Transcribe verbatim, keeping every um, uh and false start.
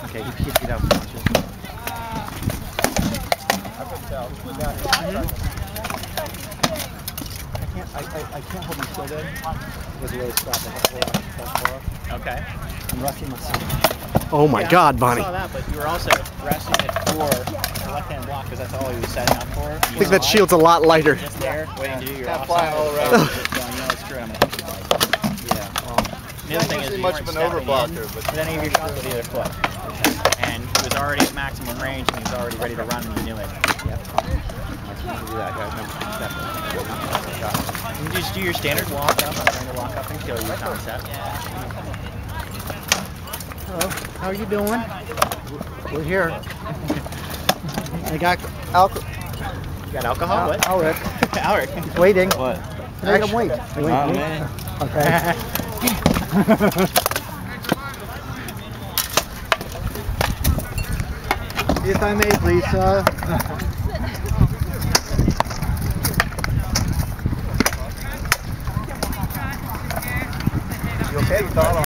Okay, he keeps it out. I can't, I, I, I can't hold my still there. It was really stopped. I have to hold on. Okay. I'm resting myself. Oh my yeah, God, Bonnie. I saw that, but you were also resting it for the left-hand block because that's all he was setting up for. I think that shield's a lot lighter. Just there, waiting to do your Kind of offside. flying all around. Just going, you know, it's true, I'm going to hit you like. Yeah. Well, The other thing is Wasn't you much weren't of an stepping overblocker, in but with any of your shots with either foot. And he was already at maximum range and he was already ready to run and you knew it. yeah. I can do that. I remember You just do your standard walk up. I'm trying to walk up and kill you concept. Hello. How are you doing? We're here. I got alcohol. You got alcohol? What? Alric. Alric. He's waiting. what? Let him wait. Wait, Oh, wait. man. Okay. If I may, please, sir. You okay? You thought